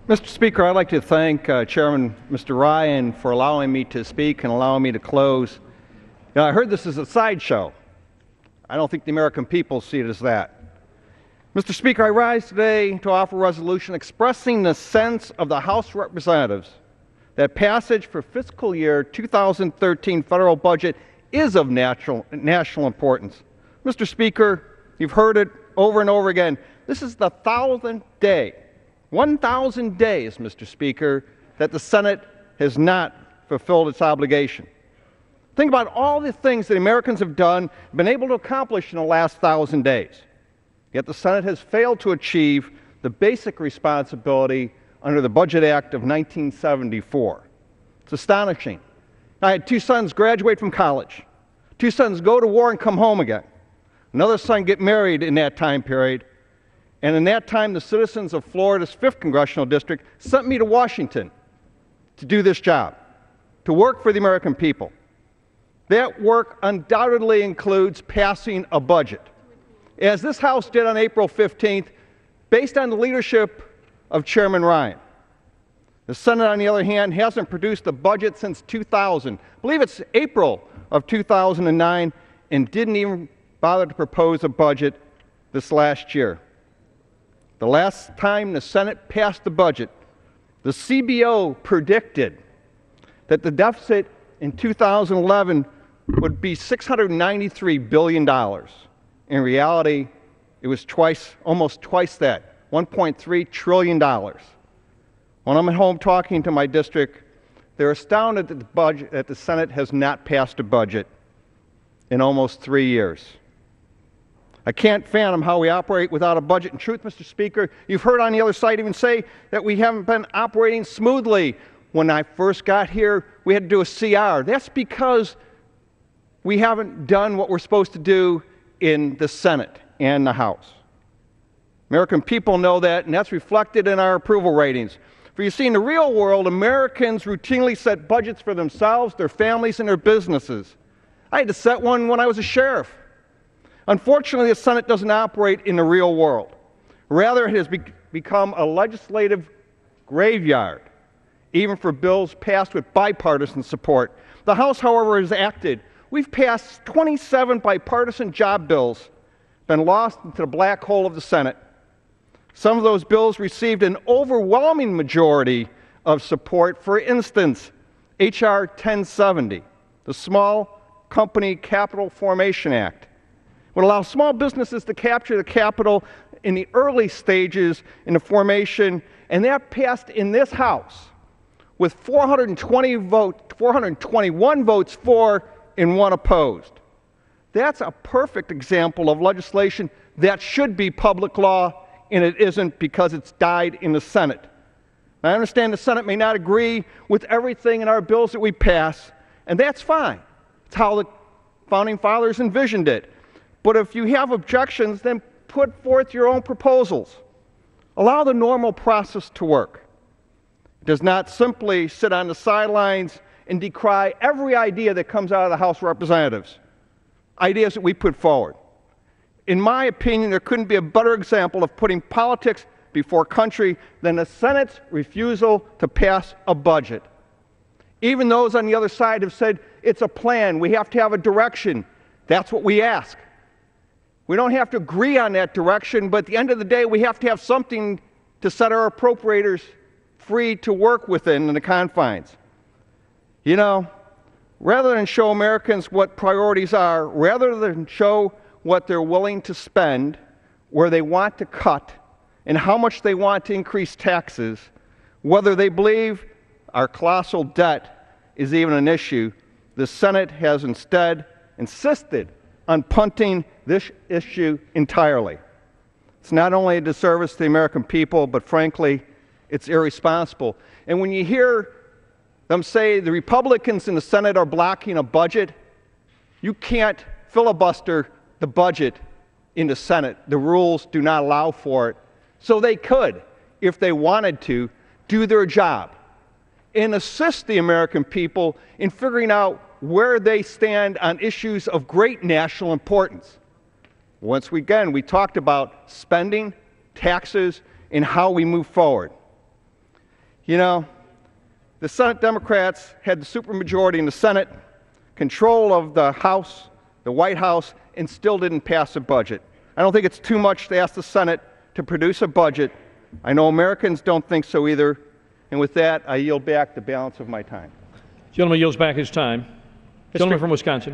Mr. Speaker, I'd like to thank Chairman Mr. Ryan for allowing me to speak and allowing me to close. I heard this as a sideshow. I don't think the American people see it as that. Mr. Speaker, I rise today to offer a resolution expressing the sense of the House of Representatives that passage for fiscal year 2013 federal budget is of national importance. Mr. Speaker, you've heard it over and over again. This is the 1,000th day, 1,000 days, Mr. Speaker, that the Senate has not fulfilled its obligation. Think about all the things that Americans have done, been able to accomplish in the last 1,000 days. Yet the Senate has failed to achieve the basic responsibility under the Budget Act of 1974. It's astonishing. I had two sons graduate from college, two sons go to war and come home again, another son get married in that time period, and in that time the citizens of Florida's 5th Congressional District sent me to Washington to do this job, to work for the American people. That work undoubtedly includes passing a budget, as this House did on April 15th, based on the leadership of Chairman Ryan. The Senate, on the other hand, hasn't produced a budget since 2000. I believe it's April of 2009, and didn't even bother to propose a budget this last year. The last time the Senate passed the budget, the CBO predicted that the deficit in 2011 would be $693 billion. In reality, it was almost twice that, $1.3 trillion. When I'm at home talking to my district, they're astounded that the Senate has not passed a budget in almost 3 years. I can't fathom how we operate without a budget. In truth, Mr. Speaker, you've heard on the other side even say that we haven't been operating smoothly. When I first got here, we had to do a CR. That's because we haven't done what we're supposed to do in the Senate and the House. American people know that, and that's reflected in our approval ratings. For you see, in the real world, Americans routinely set budgets for themselves, their families, and their businesses. I had to set one when I was a sheriff. Unfortunately, the Senate doesn't operate in the real world. Rather, it has become a legislative graveyard, even for bills passed with bipartisan support. The House, however, has acted. We've passed 27 bipartisan job bills, been lost into the black hole of the Senate. Some of those bills received an overwhelming majority of support. For instance, H.R. 1070, the Small Company Capital Formation Act, would allow small businesses to capture the capital in the early stages in the formation, and that passed in this House with 421 votes for and 1 opposed. That's a perfect example of legislation that should be public law, and it isn't because it's died in the Senate. I understand the Senate may not agree with everything in our bills that we pass, and that's fine. It's how the Founding Fathers envisioned it. But if you have objections, then put forth your own proposals. Allow the normal process to work. It does not simply sit on the sidelines and decry every idea that comes out of the House of Representatives, ideas that we put forward. In my opinion, there couldn't be a better example of putting politics before country than the Senate's refusal to pass a budget. Even those on the other side have said it's a plan, we have to have a direction. That's what we ask. We don't have to agree on that direction, but at the end of the day, we have to have something to set our appropriators free to work within the confines. You know, rather than show Americans what priorities are, rather than show what they're willing to spend, where they want to cut, and how much they want to increase taxes, whether they believe our colossal debt is even an issue, the Senate has instead insisted on punting this issue entirely. It's not only a disservice to the American people, but frankly, it's irresponsible. And when you hear them say the Republicans in the Senate are blocking a budget, you can't filibuster the budget in the Senate. The rules do not allow for it. So they could, if they wanted to, do their job and assist the American people in figuring out where they stand on issues of great national importance. Once again, we talked about spending, taxes, and how we move forward. You know, the Senate Democrats had the supermajority in the Senate, control of the House, the White House, and still didn't pass a budget. I don't think it's too much to ask the Senate to produce a budget. I know Americans don't think so either. And with that, I yield back the balance of my time. The gentleman yields back his time. Gentleman from Wisconsin.